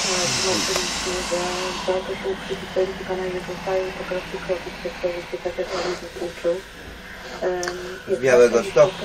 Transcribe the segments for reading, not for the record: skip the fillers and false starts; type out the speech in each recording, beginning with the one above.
że warto się uczyć i to Pana Jezusa i po prostu kroki przez to życie, tak jak Pan Jezus uczył. Z Białegostoku.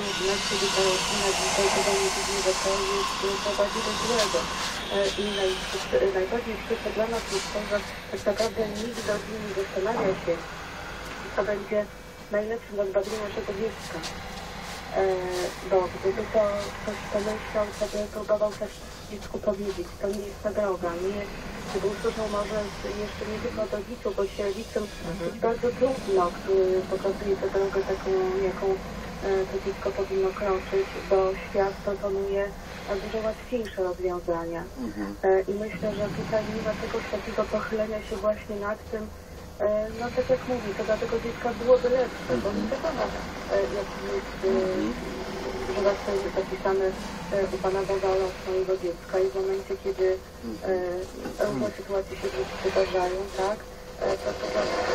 Prowadzi do złego. I najbardziej przykre dla nas jest to, że tak naprawdę nikt do nim nie zastanawia się, co będzie najlepszym dla zbawienia naszego dziecka. Bo gdyby to ktoś pomyślał, sobie próbował też dziecku powiedzieć, to nie jest ta droga, nie, gdyby usłyszał może jeszcze nie tylko od rodziców, bo się rodzicom jest bardzo trudno, który pokazuje tę drogę taką, jaką to dziecko powinno kroczyć, bo świat proponuje dużo łatwiejsze rozwiązania. I myślę, że tutaj nie ma tego takiego pochylenia się właśnie nad tym, no tak jak mówię, to dla tego dziecka byłoby lepsze, bo nie wiadomo, jaki jest, że zawsze jest zapisane u Pana Boga los mojego dziecka i w momencie, kiedy różne sytuacje się wydarzają, tak, to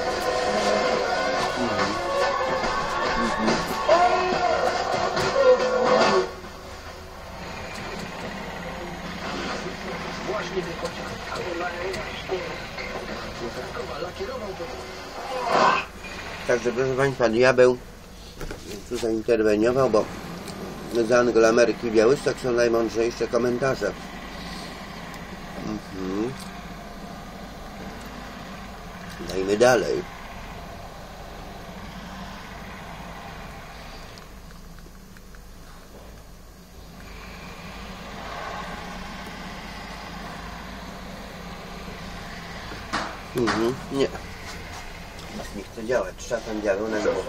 Także proszę Państwa, diabeł tu zainterweniował, bo z Anglo-Ameryki Białystok są najmądrzejsze komentarze. Dajmy dalej. Nie. Nie chce działać. Szatan diabeł na głowę.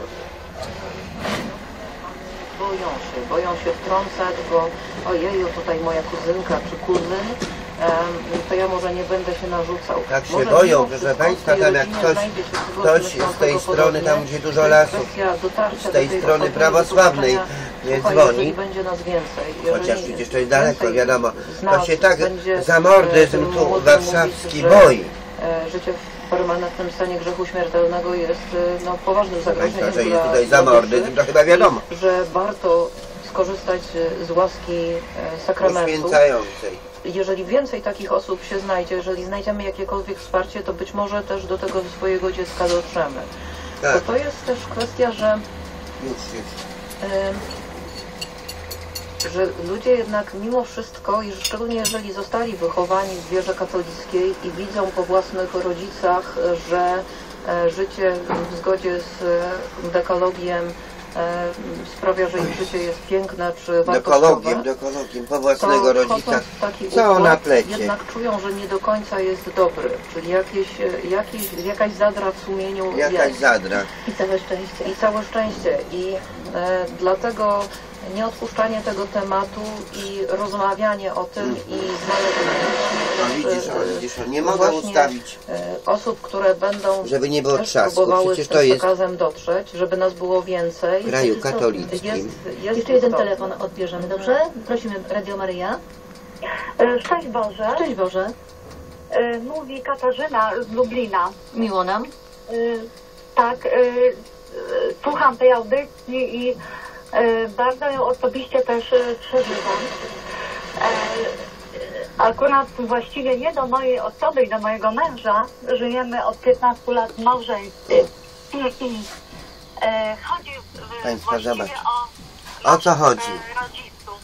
Boją się wtrącać, bo ojeju, tutaj moja kuzynka czy kuzyn, to ja może nie będę się narzucał. Tak się boją, że Państwa tam jak ktoś z tej strony, tam gdzie dużo lasów, z tej strony prawosławnej nie dzwoni, chociaż przecież to jest daleko, wiadomo, to się tak zamordyzm tu warszawski boi. Życie w permanentnym stanie grzechu śmiertelnego jest poważnym zagrożeniem. Że jest tutaj zamordyzm, to chyba wiadomo. Że warto skorzystać z łaski sakramentu. Uświęcającej. Jeżeli więcej takich osób się znajdzie, jeżeli znajdziemy jakiekolwiek wsparcie, to być może też do tego swojego dziecka dotrzemy. Tak. Bo to jest też kwestia, że że ludzie jednak mimo wszystko, i szczególnie jeżeli zostali wychowani w wierze katolickiej i widzą po własnych rodzicach, że życie w zgodzie z dekalogiem sprawia, że ich życie jest piękne czy wartościowe, dekologiem, po własnego rodzica, co na plecie. Jednak czują, że nie do końca jest dobry, czyli jakaś zadra w sumieniu jest. Zadra. I całe szczęście. I całe szczęście. I dlatego nieodpuszczanie tego tematu i rozmawianie o tym i widzisz, nie mogę ustawić osób, które będą żeby nie było trzasku. próbowały Przecież z to tym jest przekazem dotrzeć, żeby nas było więcej. w kraju katolickim. Jeszcze jeden telefon odbierzemy, dobrze? Prosimy, Radio Maryja. Szczęść Boże. Szczęść Boże. Mówi Katarzyna z Lublina. Miło nam. Tak, słucham tej audycji i bardzo ją osobiście też przeżywam. Akurat właściwie nie do mojej osoby i do mojego męża. Żyjemy od 15 lat w małżeństwie. Chodzi Państwa, zobacz. o co chodzi? rodziców.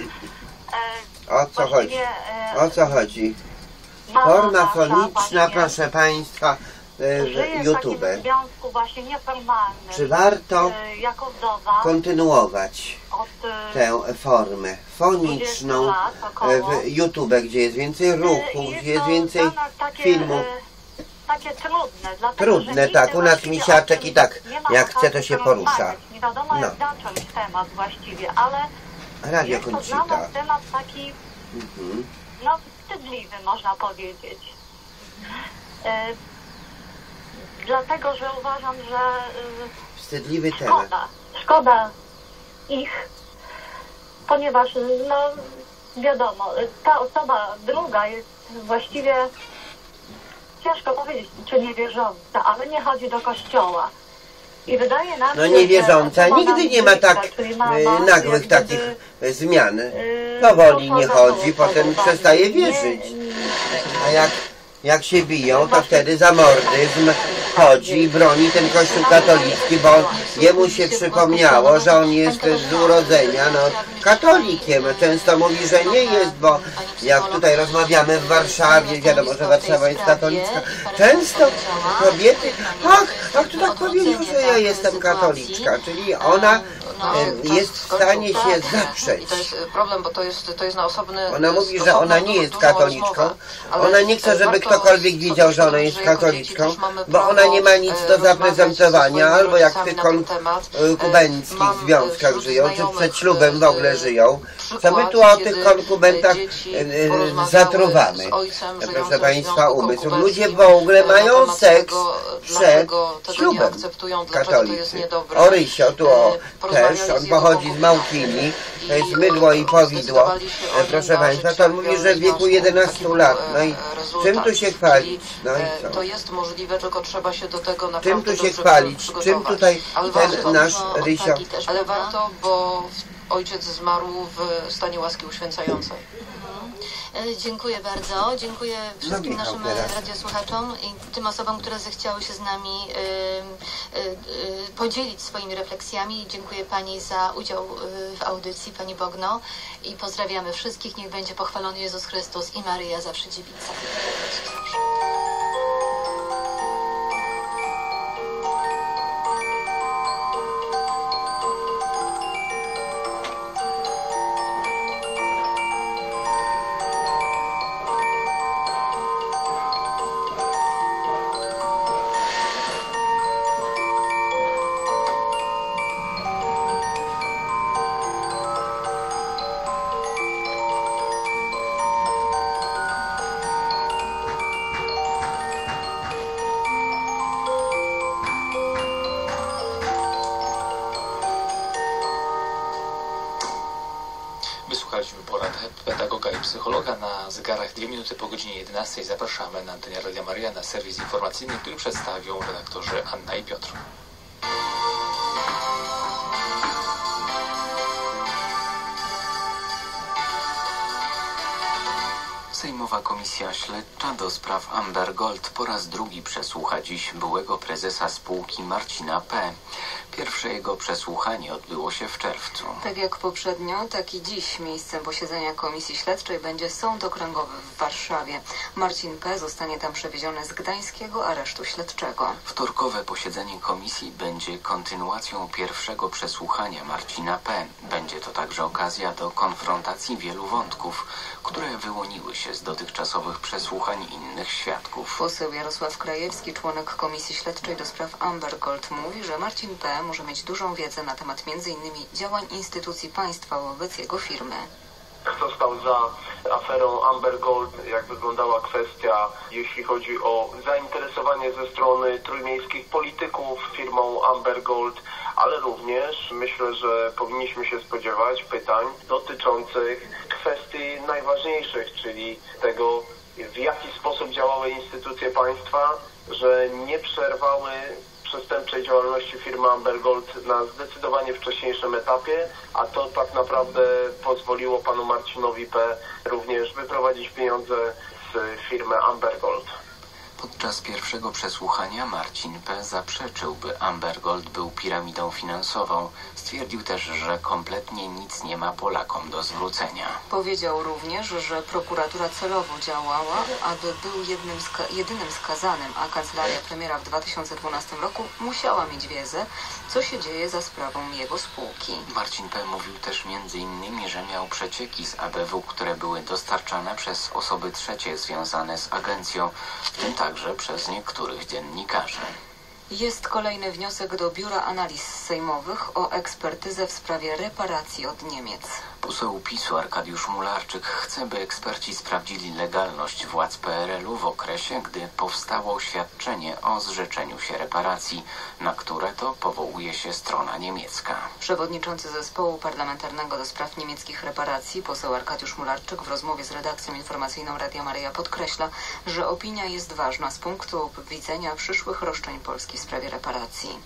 O co chodzi? Forma foniczna, proszę Państwa, YouTube. W takim związku właśnie nieformalnym. Czy warto jako wdowa kontynuować tę formę foniczną w YouTube, gdzie jest więcej ruchu, gdzie jest więcej filmów? Takie trudne. Trudne, tak. U nas misiaczek i tak, jak chce, to się porusza. Nie wiadomo jak zacząć temat właściwie, ale Radio jest to dla Koncita. nas temat taki, wstydliwy, można powiedzieć. Dlatego, że uważam, że wstydliwy temat. Szkoda ich, ponieważ wiadomo, ta osoba druga jest właściwie, ciężko powiedzieć, czy niewierząca, ale nie chodzi do kościoła. I wydaje nam się, niewierząca nigdy nie ma tak nagłych takich zmian. Powoli nie chodzi, potem przestaje wierzyć. A A jak się biją, to wtedy za mordyzm chodzi i broni ten Kościół katolicki, bo jemu się przypomniało, że on jest z urodzenia katolikiem. Często mówi, że nie jest, bo jak tutaj rozmawiamy w Warszawie, wiadomo, że Warszawa jest katolicka, często kobiety, ach, to tak powiedział, że ja jestem katoliczka, czyli ona jest w stanie się zaprzeć. To jest problem, bo to jest na osobny... Ona mówi, że ona nie jest katoliczką, ona nie chce, żeby ktokolwiek widział, że ona jest katoliczką, bo ona nie ma nic do zaprezentowania, albo jak w tych konkubenckich związkach żyją, czy przed ślubem w ogóle żyją. Co my tu o tych konkubentach zatruwamy, proszę Państwa, umysł. Ludzie w ogóle mają seks przed ślubem, katolicy. O Rysio, tu też, on pochodzi z Małkini, to jest mydło i powidło, proszę Państwa, to on mówi, że w wieku 11 lat, no i czym tu się chwalić? No i co? To jest możliwe, tylko trzeba się do tego naprawdę czym tu się chwalić? Czym tutaj ten nasz Rysio? Ale warto, bo ojciec zmarł w stanie łaski uświęcającej. Dziękuję bardzo. Dziękuję wszystkim naszym radiosłuchaczom i tym osobom, które zechciały się z nami podzielić swoimi refleksjami. Dziękuję Pani za udział w audycji, Pani Bogno. I pozdrawiamy wszystkich. Niech będzie pochwalony Jezus Chrystus i Maryja zawsze dziewica. Wysłuchaliśmy porad pedagoga i psychologa. Na zegarach 2 minuty po godzinie 11. Zapraszamy na antenie Radia Maryja na serwis informacyjny, który przedstawią redaktorzy Anna i Piotr. Sejmowa Komisja Śledcza do spraw Amber Gold po raz drugi przesłucha dziś byłego prezesa spółki Marcina P. Pierwsze jego przesłuchanie odbyło się w czerwcu. Tak jak poprzednio, tak i dziś miejscem posiedzenia Komisji Śledczej będzie Sąd Okręgowy w Warszawie. Marcin P. zostanie tam przewieziony z gdańskiego aresztu śledczego. Wtorkowe posiedzenie komisji będzie kontynuacją pierwszego przesłuchania Marcina P. Będzie to także okazja do konfrontacji wielu wątków, które wyłoniły się z dotychczasowych przesłuchań innych świadków. Poseł Jarosław Krajewski, członek Komisji Śledczej do spraw Amber Gold, mówi, że Marcin P. może mieć dużą wiedzę na temat m.in. działań instytucji państwa wobec jego firmy. Kto stał za aferą Amber Gold, jak wyglądała kwestia, jeśli chodzi o zainteresowanie ze strony trójmiejskich polityków firmą Amber Gold, ale również myślę, że powinniśmy się spodziewać pytań dotyczących kwestii najważniejszych, czyli tego, w jaki sposób działały instytucje państwa, że nie przerwały przestępczej działalności firmy Amber Gold na zdecydowanie wcześniejszym etapie, a to tak naprawdę pozwoliło panu Marcinowi P. również wyprowadzić pieniądze z firmy Amber Gold. Podczas pierwszego przesłuchania Marcin P. zaprzeczył, by Amber Gold był piramidą finansową. Stwierdził też, że kompletnie nic nie ma Polakom do zwrócenia. Powiedział również, że prokuratura celowo działała, aby był jedynym skazanym, a kancelaria premiera w 2012 roku musiała mieć wiedzę, co się dzieje za sprawą jego spółki. Marcin P. mówił też m.in., że miał przecieki z ABW, które były dostarczane przez osoby trzecie związane z agencją, w tym także przez niektórych dziennikarzy. Jest kolejny wniosek do Biura Analiz Sejmowych o ekspertyzę w sprawie reparacji od Niemiec. Poseł PiS-u Arkadiusz Mularczyk chce, by eksperci sprawdzili legalność władz PRL-u w okresie, gdy powstało oświadczenie o zrzeczeniu się reparacji, na które to powołuje się strona niemiecka. Przewodniczący Zespołu Parlamentarnego do Spraw Niemieckich Reparacji, poseł Arkadiusz Mularczyk, w rozmowie z redakcją informacyjną Radia Maryja podkreśla, że opinia jest ważna z punktu widzenia przyszłych roszczeń Polski w sprawie reparacji.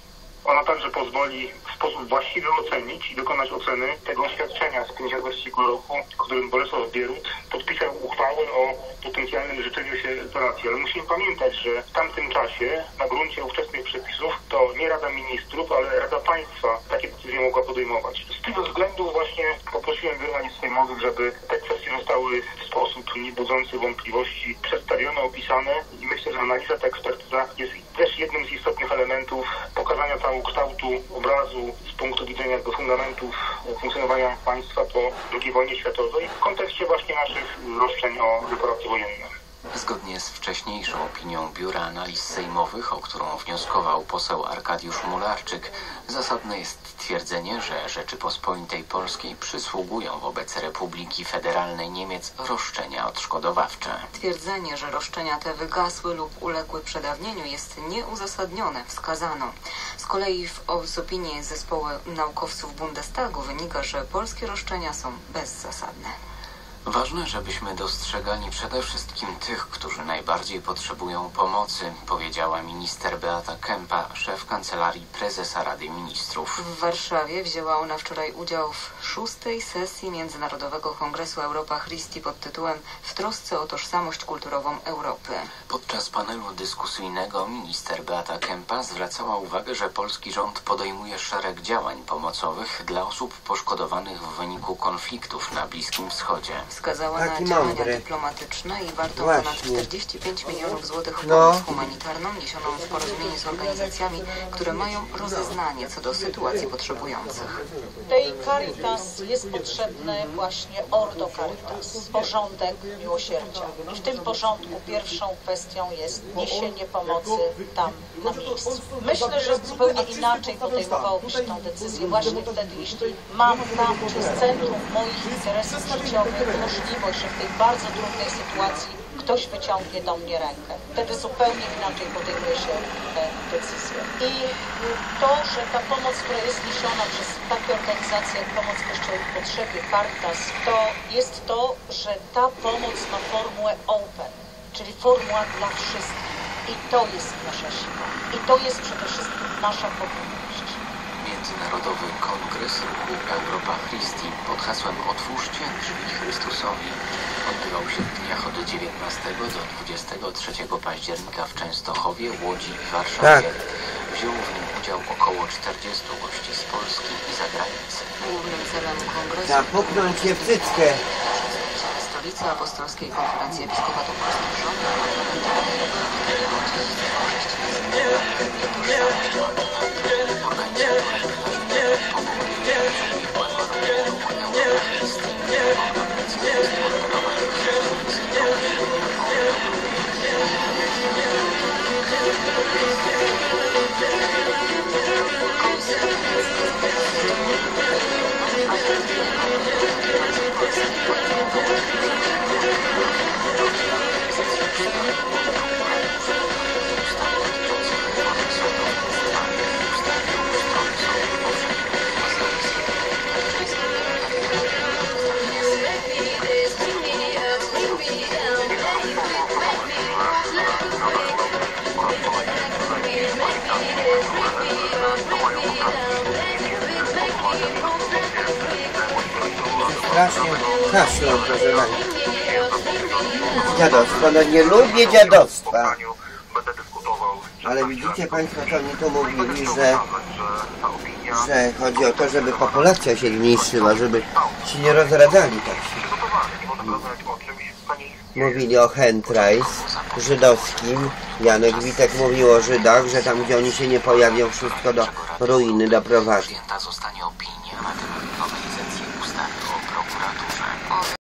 Ona także pozwoli w sposób właściwy ocenić i dokonać oceny tego oświadczenia z 50 roku, w którym Bolesław Bierut podpisał uchwałę o potencjalnym życzeniu się donacji. Ale musimy pamiętać, że w tamtym czasie na gruncie ówczesnych przepisów to nie Rada Ministrów, ale Rada Państwa takie decyzje mogła podejmować. Z tego względu właśnie poprosiłem Biuro Analiz Sejmowych, żeby te kwestie zostały w sposób niebudzący wątpliwości przedstawione, opisane i myślę, że analiza, ta ekspertyza jest też jednym z istotnych elementów pokazania całokształtu obrazu z punktu widzenia jakby fundamentów funkcjonowania państwa po II wojnie światowej w kontekście właśnie naszych roszczeń o reparacje wojenne. Zgodnie z wcześniejszą opinią Biura Analiz Sejmowych, o którą wnioskował poseł Arkadiusz Mularczyk, zasadne jest twierdzenie, że Rzeczypospolitej Polskiej przysługują wobec Republiki Federalnej Niemiec roszczenia odszkodowawcze. Twierdzenie, że roszczenia te wygasły lub uległy przedawnieniu, jest nieuzasadnione, wskazano. Z kolei z opinii zespołu naukowców Bundestagu wynika, że polskie roszczenia są bezzasadne. Ważne, żebyśmy dostrzegali przede wszystkim tych, którzy najbardziej potrzebują pomocy, powiedziała minister Beata Kempa, szef Kancelarii Prezesa Rady Ministrów. W Warszawie wzięła ona wczoraj udział w 6. sesji Międzynarodowego Kongresu Europa Christi pod tytułem W trosce o tożsamość kulturową Europy. Podczas panelu dyskusyjnego minister Beata Kempa zwracała uwagę, że polski rząd podejmuje szereg działań pomocowych dla osób poszkodowanych w wyniku konfliktów na Bliskim Wschodzie. Wskazała na działania dyplomatyczne i wartą ponad 45 milionów złotych pomoc humanitarną niesioną w porozumieniu z organizacjami, które mają rozeznanie co do sytuacji potrzebujących. Tej Caritas jest potrzebny właśnie Ordo Caritas, porządek miłosierdzia. I w tym porządku pierwszą kwestią jest niesienie pomocy tam na miejscu. Myślę, że zupełnie inaczej podejmowałoby się tę decyzję właśnie wtedy, jeśli mam tam, czy z centrum moich interesów życiowych możliwość, że w tej bardzo trudnej sytuacji ktoś wyciągnie do mnie rękę. Wtedy zupełnie inaczej podejmuje się te decyzje. I to, że ta pomoc, która jest niesiona przez takie organizacje jak Pomoc Kościołowi w Potrzebie, Caritas, to jest to, że ta pomoc ma formułę open, czyli formuła dla wszystkich. I to jest nasza siła. I to jest przede wszystkim nasza powinność. Międzynarodowy Kongres Ruchu Europa Christi pod hasłem Otwórzcie drzwi Chrystusowi odbywał się w dniach od 19 do 23 października w Częstochowie, Łodzi i Warszawie. Wzięło w nim udział około 40 gości z Polski i zagranicy. Głównym celem kongresu zapuknąć je w cyckę. Stolicy Apostolskiej Konferencji Episkopatu Polskich Rządu Strasznie kaszlą, proszę Państwa. Dziadostwo, no nie lubię dziadostwa. Ale widzicie Państwo, co oni tu mówili, że chodzi o to, żeby populacja się zmniejszyła, żeby się nie rozradzali tak się. Mówili o Handreis żydowskim. Janek Witek mówił o Żydach, że tam, gdzie oni się nie pojawią, wszystko do ruiny doprowadzi. Zostanie opinia na temat nowelizacji ustawy o prokuraturze.